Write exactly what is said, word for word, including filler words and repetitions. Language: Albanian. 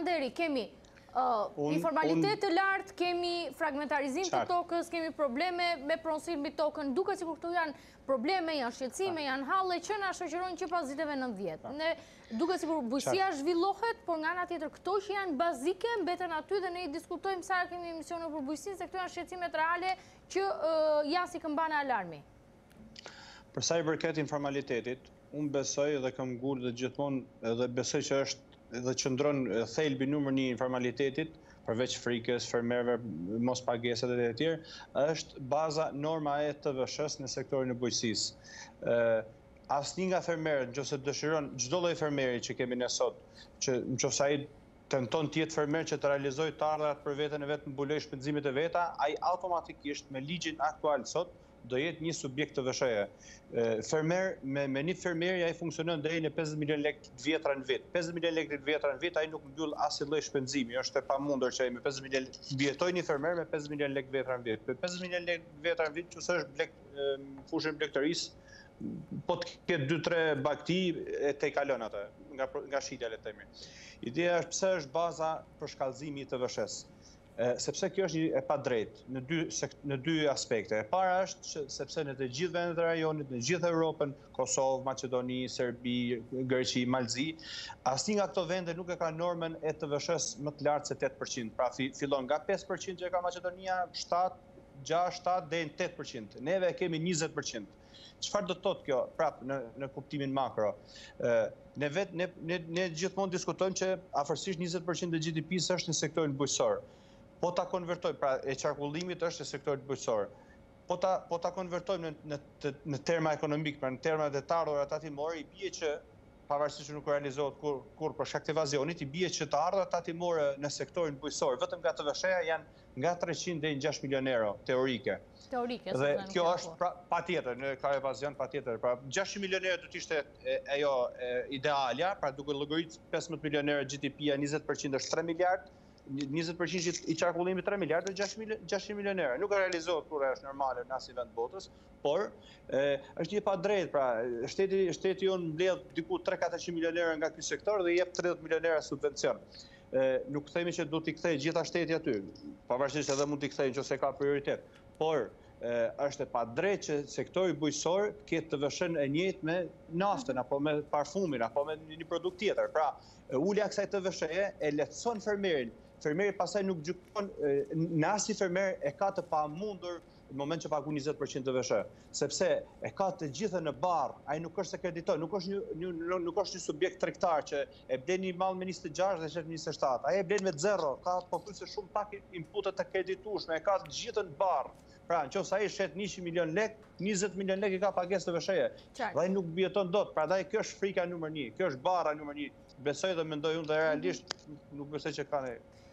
Uran Derri, kemi informalitet të lartë, kemi fragmentarizim të tokës, kemi probleme me pronësinë mbi tokën, duket sikur këto janë probleme, janë shqetësime, janë halle që na shoqërojnë që pas viteve nëntëdhjetë. Ne duket sikur bujqësia zhvillohet, por nga ana tjetër këto që janë bazike mbeten aty dhe ne i diskutojmë sa kemi emisione për bujqësinë, se këto janë shqetësimet reale që janë si këmbana alarmi. Për sa i përket informalitetit, unë besoj dhe kam ngurë dhe gjithmonë dhe besoj që është dhe qëndron thelbi numër një informalitetit, përveç frikës, fermerëve, mos pagesat e të tjerë, është baza norma e të vëshës në sektorin e bujqësisë. Asnjë nga fermerët, nëse dëshiron çdo lloj fermeri që kemi ne sot, që nëse ai tenton të jetë fermer që të realizojë të ardhurat për veten e vet, mbuloj shpenzimet e veta, ai automatikisht me ligjin aktual sot do jetë një subjekt të vëshëje. Fermer, me, me një fermeri ai funksionon deri në pesëdhjetë milionë lekë të vjetra në vit. pesëdhjetë milionë lekë të vjetra në vit, ai nuk mbyll asnjë lloj shpenzimi. Është e pamundur që ai me pesëdhjetë milionë vjetoj një fermer me pesëdhjetë milionë lekë të vjetra në vit. Me pesëdhjetë milionë lekë të vjetra në vit, çuçi është blek fushën blegtërisë, po të ketë dy tre bakti e te kalon atë nga nga shitja le të themi. Ideja është pse është baza për shkallëzimin të vëshës. Sepse kjo është e padrejtë në dy në dy aspekte. E para është që sepse në të gjithë vendet e rajonit, në gjithë Europën, Kosovë, Maqedoni, Serbi, Greqi, Malzi, asnjë nga këto vende nuk e ka normën e të vëshës më të lartë se tetë përqind. Pra fillon nga pesë përqind që e ka Maqedonia, shtatë, gjashtë, shtatë deri në tetë përqind. Neve kemi njëzet përqind. Çfarë do të thotë kjo prap në në kuptimin makro? Ne vet ne ne, ne gjithmonë diskutojmë që afërsisht njëzet përqind e G D P-s është në sektorin bujqësor. Po ta konvertojmë, pra e qarkullimit është e sektorit bujqësor. Po ta po ta konvertojmë në në në terma ekonomik, pra në terma të ardhurat tatimore, i bie që pavarësisht që nuk realizohet kur kur për shkak të evazionit, i bie që të ardhurat tatimore në sektorin bujqësor, vetëm nga të vëshëja janë nga treqind deri në gjashtë milionë euro teorike. Teorike. Dhe kjo është pra, patjetër, në ka evazion patjetër. Pra gjashtë milionë euro do të ishte ajo idealja, pra duke llogaritë pesëmbëdhjetë milionë euro G D P-ja, njëzet përqind është tre miliard. njëzet përqind i qarkullimit tre miliardë, gjashtë milionë euro. Nuk e realizohet kur është normale në asnjë vend botës, por e, është një pa drejtë, pra shteti shteti jon mbledh diku tre katërqind milionë euro nga ky sektor dhe i jep tridhjetë milionë euro subvencion. E, nuk themi që do t'i kthejë gjitha shteti aty, pavarësisht edhe mund t'i kthejë nëse ka prioritet, por e, është e padrejtë që sektori bujqësor të ketë të vëshën e njëjtë me naftën apo me parfumin apo me një produkt tjetër. Pra, ulja kësaj të vëshëje e lehtëson fermerin. Fermeri pastaj nuk gjykon, në asnjë fermer e ka të pamundur në moment që pagu njëzet përqind të vëshë, sepse e ka të gjithë në barr, ai nuk është se krediton, nuk është një, një nuk është një subjekt tregtar që e blen një mall me njëzet e gjashtë dhe shet njëzet e shtatë. Ai e blen me zero, ka pothuajse shumë pak inputet të kreditueshme, e ka të gjithë në barr. Pra, nëse ai shet njëqind milion lek, njëzet milion lek i ka pagesë të vëshëje. Dhe ai nuk bjeton dot. Prandaj kjo është frika numër një, kjo është barra numër një. Besoj dhe mendoj unë dhe realisht nuk besoj që ka ne.